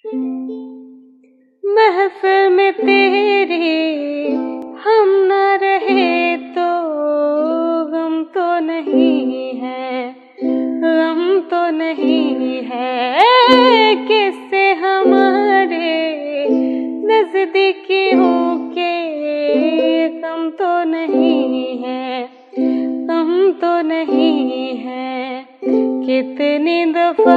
महफिल में तेरी हम न रहे तो गम तो नहीं है, गम तो नहीं है। किससे हमारे नजदीकियों के कम तो नहीं है, कम तो नहीं है। कितनी दफा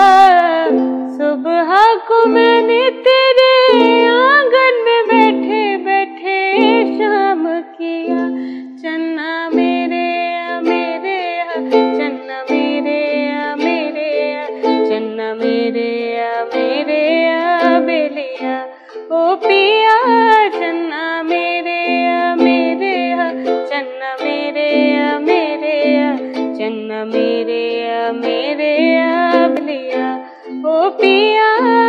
सुबह को मैंने तेरे आंगन में बैठे बैठे शाम किया। चन्ना मेरे मेरे चन्ना मेरे मेरे चन्ना मेरे मेरे बेलिया ओ पिया। चन्ना मेरे मेरे चन्ना मेरे मेरे चन्ना मेरे मेरे बेलिया ओ पिया।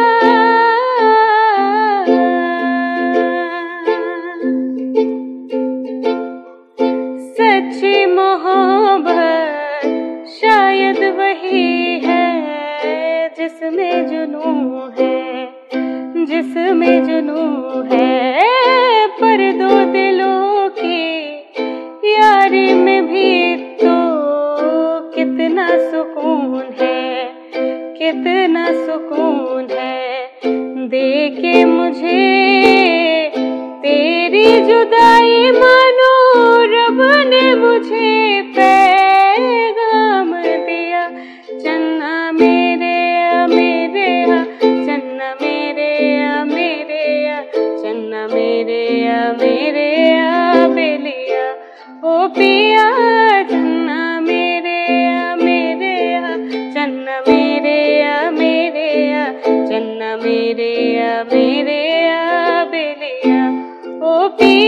सच्ची मोहब्बत शायद वही है जिसमें जुनून है, जिसमें जुनून है। पर दो दिलों की यारी में भी तो कितना सुकून है, कितना सुकून है। दे के मुझे तेरी जुदाई मानो रब ने मुझे पैगाम दिया। चन्ना मेरे मेरे चन्ना मेरे मेरे चन्ना मेरे मेरे बेलिया ओ पिया। चन्ना मेरे मेरे चन्ना मेरे मेरे चन्ना मेरे मेरे बेलिया ओ पिया।